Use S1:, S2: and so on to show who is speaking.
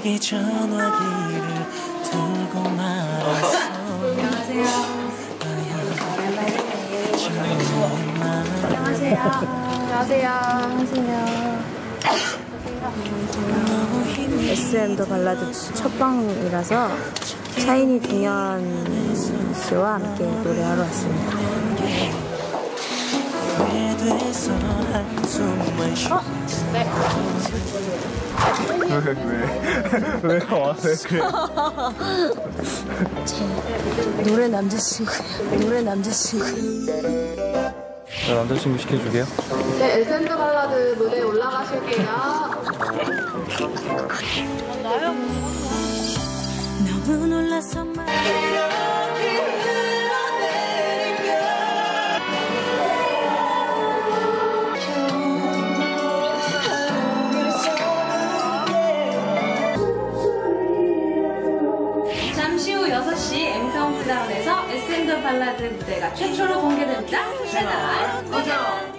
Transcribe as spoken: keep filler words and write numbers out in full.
S1: 내게 전화기를 들고 말았어.
S2: 안녕하세요. 안녕하세요. 안녕하세요. 안녕하세요. 에스엠 더 발라드 첫 방이라서 샤이니 동현 씨와 함께 노래하러 왔습니다. 어? 네.
S3: 왜, 왜? 왜 와? 왜 그래?
S2: 제 노래 남자친구예요. 노래 남자친구예요.
S3: 나 남자친구 시켜주게요.
S2: 네, 에스엠 더 발라드 무대에 올라가실게요. 나요? 너무 놀라서 말 잠시 후 여섯 시 M 카운트다운에서 에스엠 더 발라드 무대가 최초로 공개됩니다. 채널 고정!